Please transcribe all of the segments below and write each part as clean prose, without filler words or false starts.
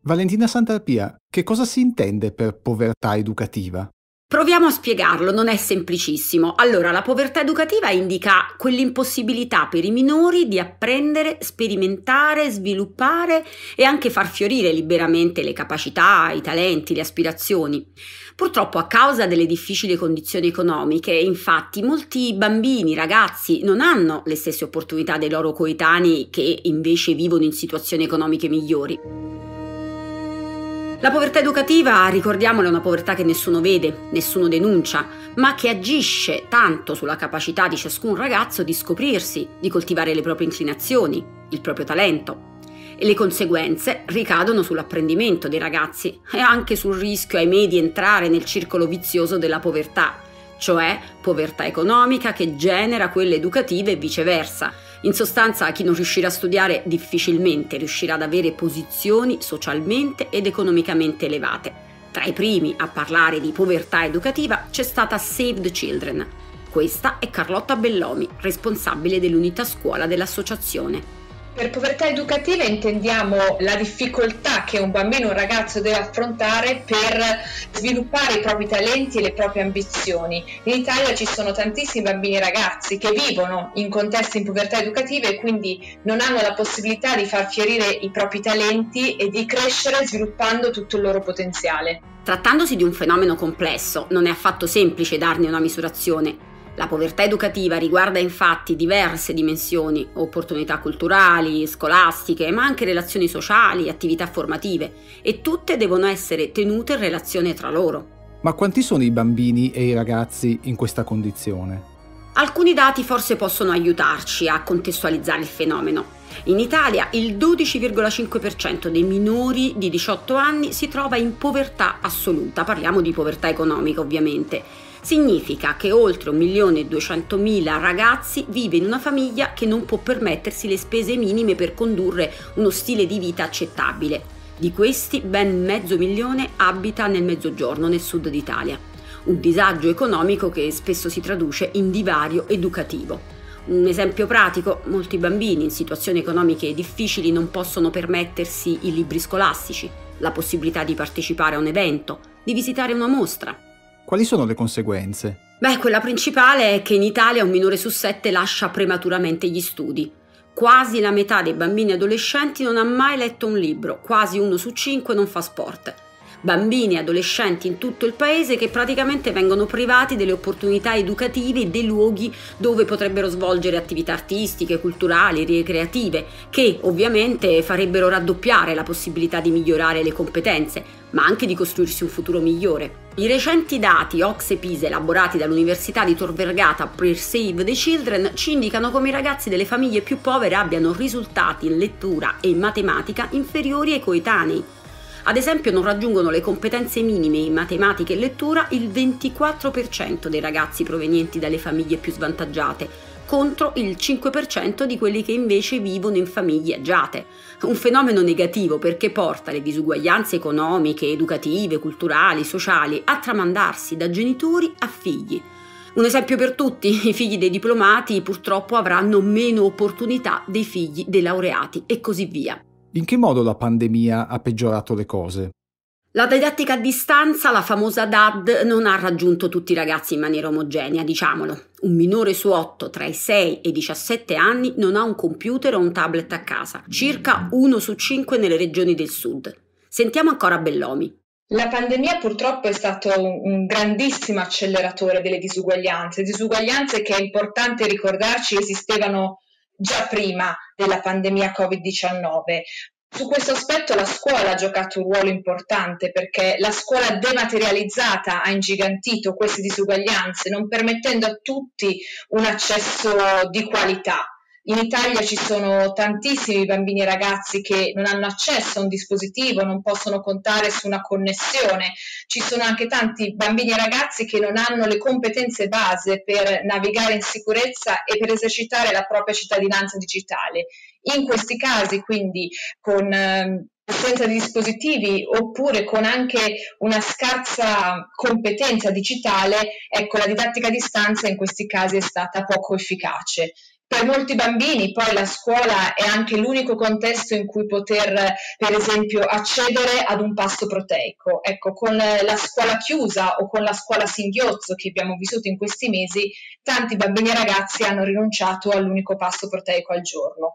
Valentina Santarpia, che cosa si intende per povertà educativa? Proviamo a spiegarlo, non è semplicissimo. Allora, la povertà educativa indica quell'impossibilità per i minori di apprendere, sperimentare, sviluppare e anche far fiorire liberamente le capacità, i talenti, le aspirazioni. Purtroppo, a causa delle difficili condizioni economiche, infatti, molti bambini, ragazzi non hanno le stesse opportunità dei loro coetanei che invece vivono in situazioni economiche migliori. La povertà educativa, ricordiamolo, è una povertà che nessuno vede, nessuno denuncia, ma che agisce tanto sulla capacità di ciascun ragazzo di scoprirsi, di coltivare le proprie inclinazioni, il proprio talento. E le conseguenze ricadono sull'apprendimento dei ragazzi e anche sul rischio, ahimè, di entrare nel circolo vizioso della povertà, cioè povertà economica che genera quelle educative e viceversa. In sostanza, chi non riuscirà a studiare difficilmente riuscirà ad avere posizioni socialmente ed economicamente elevate. Tra i primi a parlare di povertà educativa c'è stata Save the Children. Questa è Carlotta Bellomi, responsabile dell'unità scuola dell'associazione. Per povertà educativa intendiamo la difficoltà che un bambino o un ragazzo deve affrontare per sviluppare i propri talenti e le proprie ambizioni. In Italia ci sono tantissimi bambini e ragazzi che vivono in contesti in povertà educativa e quindi non hanno la possibilità di far fiorire i propri talenti e di crescere sviluppando tutto il loro potenziale. Trattandosi di un fenomeno complesso, non è affatto semplice darne una misurazione. La povertà educativa riguarda infatti diverse dimensioni, opportunità culturali, scolastiche, ma anche relazioni sociali, attività formative, e tutte devono essere tenute in relazione tra loro. Ma quanti sono i bambini e i ragazzi in questa condizione? Alcuni dati forse possono aiutarci a contestualizzare il fenomeno. In Italia il 12,5% dei minori di 18 anni si trova in povertà assoluta, parliamo di povertà economica ovviamente. Significa che oltre 1.200.000 ragazzi vive in una famiglia che non può permettersi le spese minime per condurre uno stile di vita accettabile. Di questi ben 500.000 abita nel Mezzogiorno, nel sud d'Italia. Un disagio economico che spesso si traduce in divario educativo. Un esempio pratico: molti bambini in situazioni economiche difficili non possono permettersi i libri scolastici, la possibilità di partecipare a un evento, di visitare una mostra. Quali sono le conseguenze? Quella principale è che in Italia un minore su 7 lascia prematuramente gli studi. Quasi la metà dei bambini e adolescenti non ha mai letto un libro, quasi 1 su 5 non fa sport. Bambini e adolescenti in tutto il paese che praticamente vengono privati delle opportunità educative e dei luoghi dove potrebbero svolgere attività artistiche, culturali, ricreative, che ovviamente farebbero raddoppiare la possibilità di migliorare le competenze, ma anche di costruirsi un futuro migliore. I recenti dati OCSE Pisa elaborati dall'Università di Tor Vergata per Save the Children ci indicano come i ragazzi delle famiglie più povere abbiano risultati in lettura e in matematica inferiori ai coetanei. Ad esempio, non raggiungono le competenze minime in matematica e lettura il 24% dei ragazzi provenienti dalle famiglie più svantaggiate, contro il 5% di quelli che invece vivono in famiglie agiate. Un fenomeno negativo perché porta le disuguaglianze economiche, educative, culturali, sociali a tramandarsi da genitori a figli. Un esempio per tutti: i figli dei diplomati purtroppo avranno meno opportunità dei figli dei laureati e così via. In che modo la pandemia ha peggiorato le cose? La didattica a distanza, la famosa DAD, non ha raggiunto tutti i ragazzi in maniera omogenea, diciamolo. Un minore su 8 tra i 6 e i 17 anni non ha un computer o un tablet a casa, circa 1 su 5 nelle regioni del sud. Sentiamo ancora Bellomi. La pandemia purtroppo è stato un grandissimo acceleratore delle disuguaglianze che è importante ricordarci esistevano già prima della pandemia Covid-19. Su questo aspetto la scuola ha giocato un ruolo importante perché la scuola dematerializzata ha ingigantito queste disuguaglianze, non permettendo a tutti un accesso di qualità. In Italia ci sono tantissimi bambini e ragazzi che non hanno accesso a un dispositivo, non possono contare su una connessione. Ci sono anche tanti bambini e ragazzi che non hanno le competenze base per navigare in sicurezza e per esercitare la propria cittadinanza digitale. In questi casi, quindi, con assenza di dispositivi oppure con anche una scarsa competenza digitale, ecco, la didattica a distanza in questi casi è stata poco efficace. Per molti bambini poi la scuola è anche l'unico contesto in cui poter, per esempio, accedere ad un pasto proteico. Ecco, con la scuola chiusa o con la scuola a singhiozzo che abbiamo vissuto in questi mesi, tanti bambini e ragazzi hanno rinunciato all'unico pasto proteico al giorno.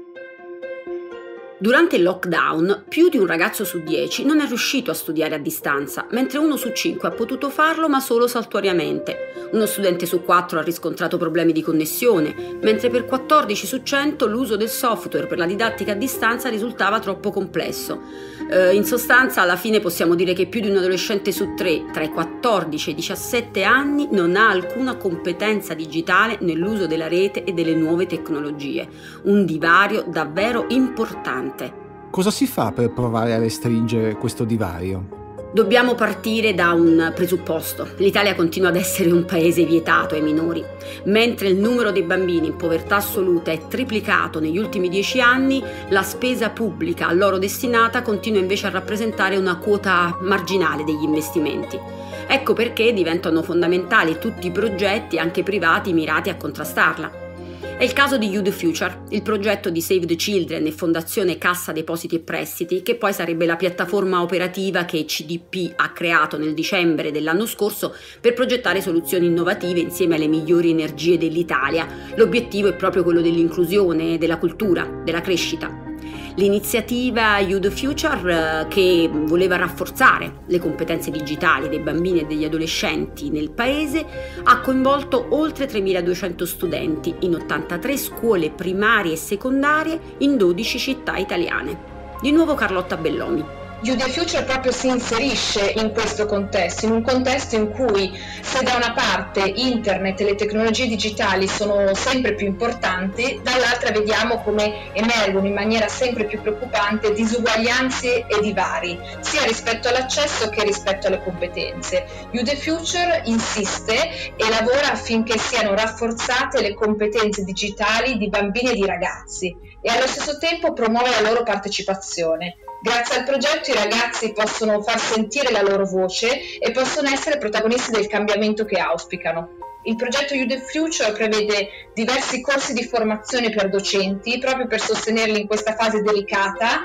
Durante il lockdown, più di un ragazzo su 10 non è riuscito a studiare a distanza, mentre 1 su 5 ha potuto farlo ma solo saltuariamente. Uno studente su 4 ha riscontrato problemi di connessione, mentre per 14 su 100 l'uso del software per la didattica a distanza risultava troppo complesso. In sostanza, alla fine possiamo dire che più di un adolescente su 3 tra i 14 e i 17 anni non ha alcuna competenza digitale nell'uso della rete e delle nuove tecnologie. Un divario davvero importante. Cosa si fa per provare a restringere questo divario? Dobbiamo partire da un presupposto. L'Italia continua ad essere un paese vietato ai minori. Mentre il numero dei bambini in povertà assoluta è triplicato negli ultimi 10 anni, la spesa pubblica a loro destinata continua invece a rappresentare una quota marginale degli investimenti. Ecco perché diventano fondamentali tutti i progetti, anche privati, mirati a contrastarla. È il caso di Youth Future, il progetto di Save the Children e Fondazione Cassa Depositi e Prestiti, che poi sarebbe la piattaforma operativa che CDP ha creato nel dicembre dell'anno scorso per progettare soluzioni innovative insieme alle migliori energie dell'Italia. L'obiettivo è proprio quello dell'inclusione, della cultura, della crescita. L'iniziativa Youth Future, che voleva rafforzare le competenze digitali dei bambini e degli adolescenti nel paese, ha coinvolto oltre 3.200 studenti in 83 scuole primarie e secondarie in 12 città italiane. Di nuovo Carlotta Bellomi. Youth Future proprio si inserisce in questo contesto, in un contesto in cui se da una parte internet e le tecnologie digitali sono sempre più importanti, dall'altra vediamo come emergono in maniera sempre più preoccupante disuguaglianze e divari, sia rispetto all'accesso che rispetto alle competenze. Youth Future insiste e lavora affinché siano rafforzate le competenze digitali di bambini e di ragazzi e allo stesso tempo promuove la loro partecipazione. Grazie al progetto i ragazzi possono far sentire la loro voce e possono essere protagonisti del cambiamento che auspicano. Il progetto Youth Future prevede diversi corsi di formazione per docenti, proprio per sostenerli in questa fase delicata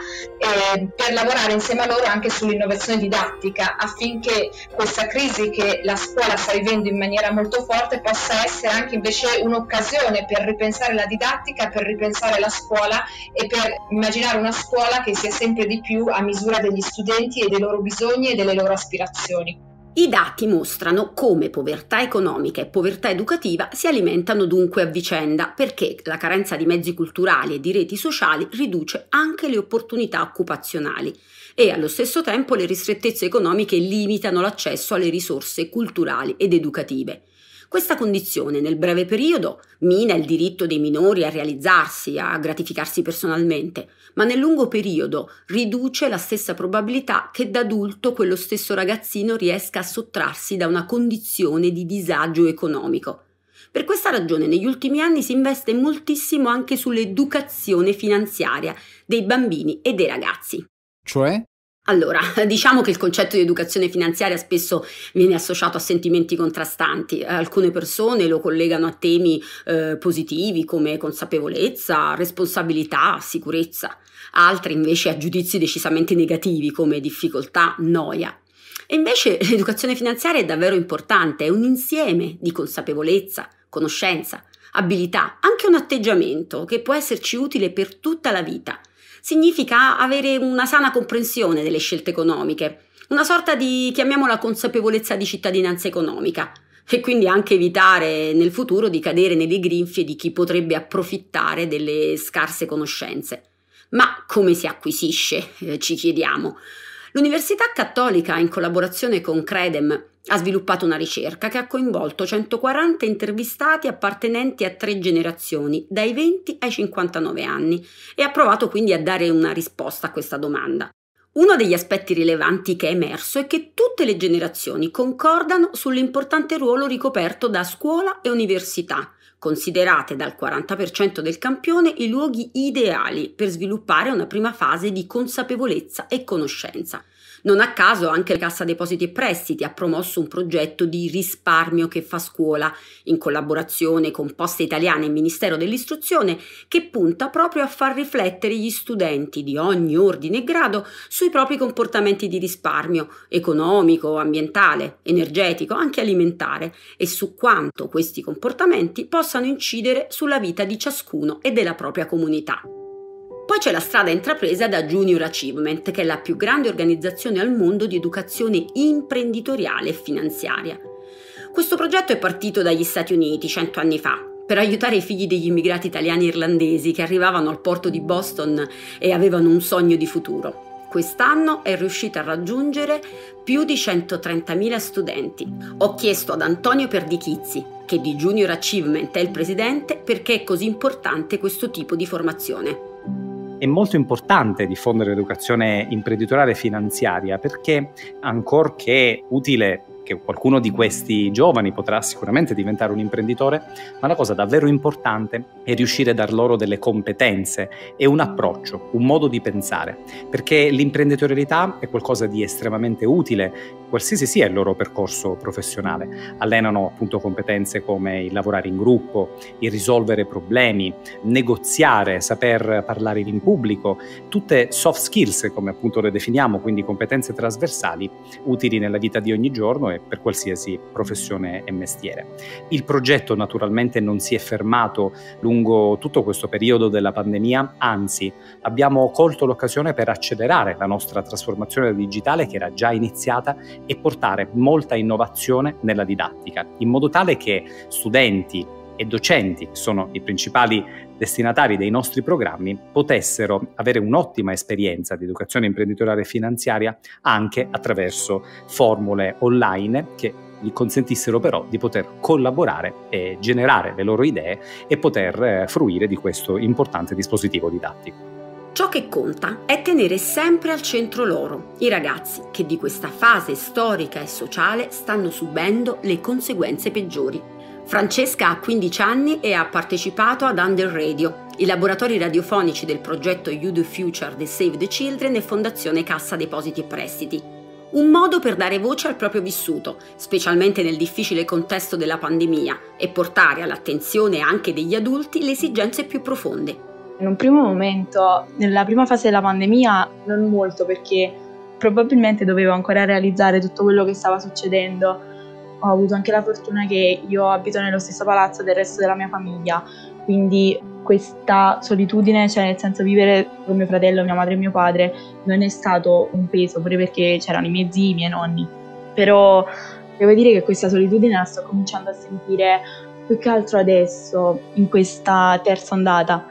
e per lavorare insieme a loro anche sull'innovazione didattica, affinché questa crisi che la scuola sta vivendo in maniera molto forte possa essere anche invece un'occasione per ripensare la didattica, per ripensare la scuola e per immaginare una scuola che sia sempre di più a misura degli studenti e dei loro bisogni e delle loro aspirazioni. I dati mostrano come povertà economica e povertà educativa si alimentano dunque a vicenda, perché la carenza di mezzi culturali e di reti sociali riduce anche le opportunità occupazionali e allo stesso tempo le ristrettezze economiche limitano l'accesso alle risorse culturali ed educative. Questa condizione nel breve periodo mina il diritto dei minori a realizzarsi, a gratificarsi personalmente, ma nel lungo periodo riduce la stessa probabilità che da adulto quello stesso ragazzino riesca a sottrarsi da una condizione di disagio economico. Per questa ragione negli ultimi anni si investe moltissimo anche sull'educazione finanziaria dei bambini e dei ragazzi. Cioè? Allora, diciamo che il concetto di educazione finanziaria spesso viene associato a sentimenti contrastanti. Alcune persone lo collegano a temi positivi come consapevolezza, responsabilità, sicurezza. Altre invece a giudizi decisamente negativi come difficoltà, noia. E invece l'educazione finanziaria è davvero importante, è un insieme di consapevolezza, conoscenza, abilità, anche un atteggiamento che può esserci utile per tutta la vita. Significa avere una sana comprensione delle scelte economiche, una sorta di, chiamiamola, consapevolezza di cittadinanza economica e quindi anche evitare nel futuro di cadere nelle grinfie di chi potrebbe approfittare delle scarse conoscenze. Ma come si acquisisce, ci chiediamo. L'Università Cattolica, in collaborazione con Credem, ha sviluppato una ricerca che ha coinvolto 140 intervistati appartenenti a 3 generazioni, dai 20 ai 59 anni, e ha provato quindi a dare una risposta a questa domanda. Uno degli aspetti rilevanti che è emerso è che tutte le generazioni concordano sull'importante ruolo ricoperto da scuola e università, considerate dal 40% del campione i luoghi ideali per sviluppare una prima fase di consapevolezza e conoscenza. Non a caso anche la Cassa Depositi e Prestiti ha promosso un progetto di risparmio che fa scuola, in collaborazione con Poste Italiane e Ministero dell'Istruzione, che punta proprio a far riflettere gli studenti di ogni ordine e grado sui propri comportamenti di risparmio economico, ambientale, energetico, anche alimentare, e su quanto questi comportamenti possano incidere sulla vita di ciascuno e della propria comunità. Poi c'è la strada intrapresa da Junior Achievement, che è la più grande organizzazione al mondo di educazione imprenditoriale e finanziaria. Questo progetto è partito dagli Stati Uniti 100 anni fa, per aiutare i figli degli immigrati italiani e irlandesi che arrivavano al porto di Boston e avevano un sogno di futuro. Quest'anno è riuscita a raggiungere più di 130.000 studenti. Ho chiesto ad Antonio Perdichizzi, che di Junior Achievement è il presidente, perché è così importante questo tipo di formazione. È molto importante diffondere l'educazione imprenditoriale e finanziaria perché, ancorché utile che qualcuno di questi giovani potrà sicuramente diventare un imprenditore, ma la cosa davvero importante è riuscire a dar loro delle competenze e un approccio, un modo di pensare, perché l'imprenditorialità è qualcosa di estremamente utile, qualsiasi sia il loro percorso professionale. Allenano appunto competenze come il lavorare in gruppo, il risolvere problemi, negoziare, saper parlare in pubblico, tutte soft skills come appunto le definiamo, quindi competenze trasversali utili nella vita di ogni giorno e per qualsiasi professione e mestiere. Il progetto naturalmente non si è fermato lungo tutto questo periodo della pandemia, anzi abbiamo colto l'occasione per accelerare la nostra trasformazione digitale che era già iniziata e portare molta innovazione nella didattica, in modo tale che studenti e docenti, che sono i principali destinatari dei nostri programmi, potessero avere un'ottima esperienza di educazione imprenditoriale e finanziaria anche attraverso formule online che gli consentissero però di poter collaborare e generare le loro idee e poter fruire di questo importante dispositivo didattico. Ciò che conta è tenere sempre al centro loro, i ragazzi che di questa fase storica e sociale stanno subendo le conseguenze peggiori. Francesca ha 15 anni e ha partecipato ad Under Radio, i laboratori radiofonici del progetto You the Future di Save the Children e Fondazione Cassa Depositi e Prestiti. Un modo per dare voce al proprio vissuto, specialmente nel difficile contesto della pandemia, e portare all'attenzione anche degli adulti le esigenze più profonde. In un primo momento, nella prima fase della pandemia, non molto, perché probabilmente dovevo ancora realizzare tutto quello che stava succedendo. Ho avuto anche la fortuna che io abito nello stesso palazzo del resto della mia famiglia, quindi questa solitudine, cioè nel senso vivere con mio fratello, mia madre e mio padre, non è stato un peso, pure perché c'erano i miei zii, i miei nonni. Però devo dire che questa solitudine la sto cominciando a sentire più che altro adesso, in questa terza ondata,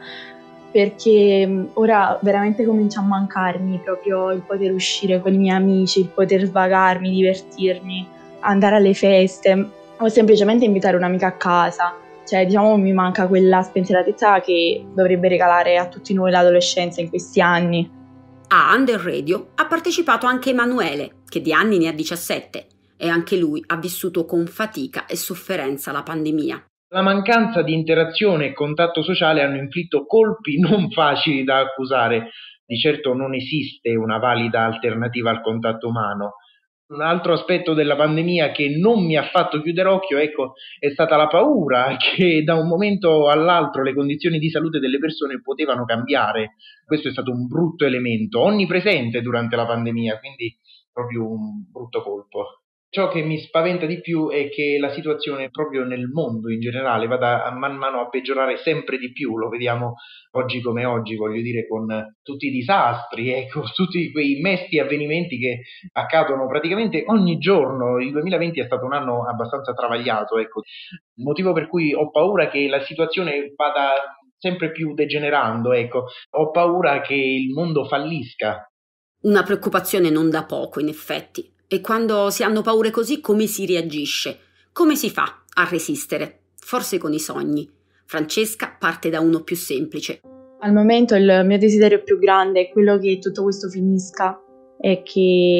perché ora veramente comincia a mancarmi proprio il poter uscire con i miei amici, il poter svagarmi, divertirmi, andare alle feste o semplicemente invitare un'amica a casa. Cioè, diciamo, mi manca quella spensieratezza che dovrebbe regalare a tutti noi l'adolescenza in questi anni. A Under Radio ha partecipato anche Emanuele, che di anni ne ha 17, e anche lui ha vissuto con fatica e sofferenza la pandemia. La mancanza di interazione e contatto sociale hanno inflitto colpi non facili da accusare. Di certo non esiste una valida alternativa al contatto umano. Un altro aspetto della pandemia che non mi ha fatto chiudere occhio, è stata la paura che da un momento all'altro le condizioni di salute delle persone potevano cambiare. Questo è stato un brutto elemento, onnipresente durante la pandemia, quindi proprio un brutto colpo. Ciò che mi spaventa di più è che la situazione proprio nel mondo in generale vada a man mano a peggiorare sempre di più, lo vediamo oggi come oggi, voglio dire, con tutti i disastri e con tutti quei mesti avvenimenti che accadono praticamente ogni giorno. Il 2020 è stato un anno abbastanza travagliato, motivo per cui ho paura che la situazione vada sempre più degenerando, ho paura che il mondo fallisca. Una preoccupazione non da poco, in effetti. E quando si hanno paure così, come si reagisce? Come si fa a resistere? Forse con i sogni. Francesca parte da uno più semplice. Al momento il mio desiderio più grande è quello che tutto questo finisca e che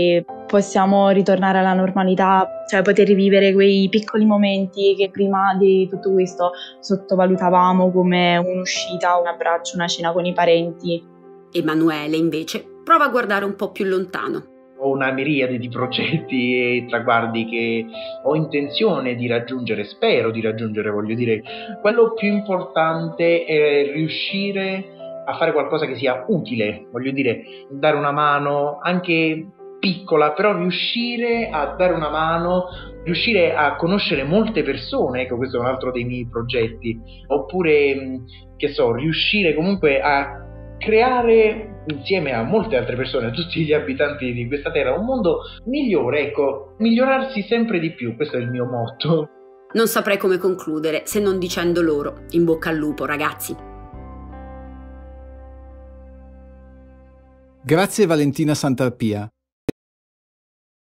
possiamo ritornare alla normalità, cioè poter rivivere quei piccoli momenti che prima di tutto questo sottovalutavamo, come un'uscita, un abbraccio, una cena con i parenti. Emanuele, invece, prova a guardare un po' più lontano. Ho una miriade di progetti e traguardi che ho intenzione di raggiungere, spero di raggiungere, voglio dire. Quello più importante è riuscire a fare qualcosa che sia utile, voglio dire, dare una mano anche piccola, però riuscire a dare una mano, riuscire a conoscere molte persone, ecco, questo è un altro dei miei progetti, oppure, riuscire comunque a creare insieme a molte altre persone, a tutti gli abitanti di questa terra, un mondo migliore, ecco, migliorarsi sempre di più, questo è il mio motto. Non saprei come concludere se non dicendo loro: in bocca al lupo, ragazzi. Grazie Valentina Santarpia.